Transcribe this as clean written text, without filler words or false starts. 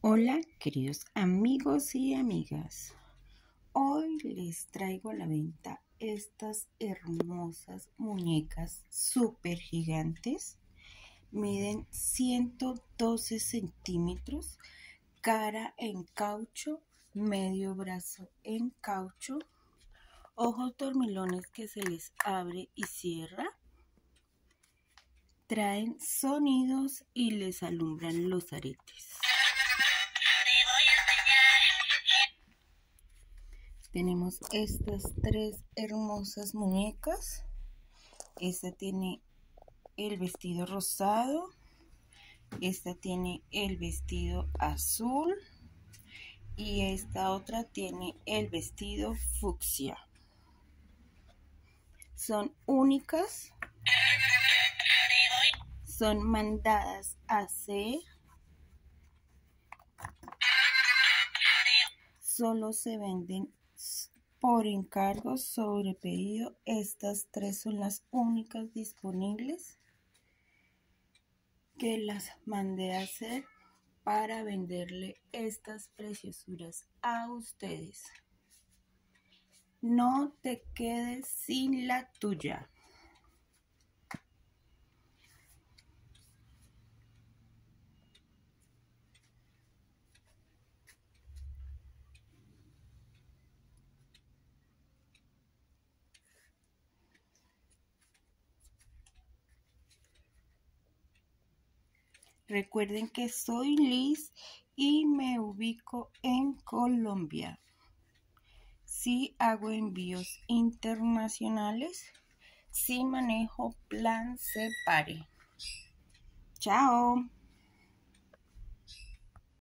Hola, queridos amigos y amigas. Hoy les traigo a la venta estas hermosas muñecas súper gigantes. Miden 112 centímetros, cara en caucho, medio brazo en caucho, ojos dormilones que se les abre y cierra. Traen sonidos y les alumbran los aretes. Tenemos estas tres hermosas muñecas. Esta tiene el vestido rosado. Esta tiene el vestido azul. Y esta otra tiene el vestido fucsia. Son únicas. Son mandadas a hacer. Solo se venden por encargo sobre pedido. Estas tres son las únicas disponibles que las mandé a hacer para venderle estas preciosuras a ustedes. No te quedes sin la tuya. Recuerden que soy Liz y me ubico en Colombia. Sí hago envíos internacionales. Sí manejo plan Separe. Chao.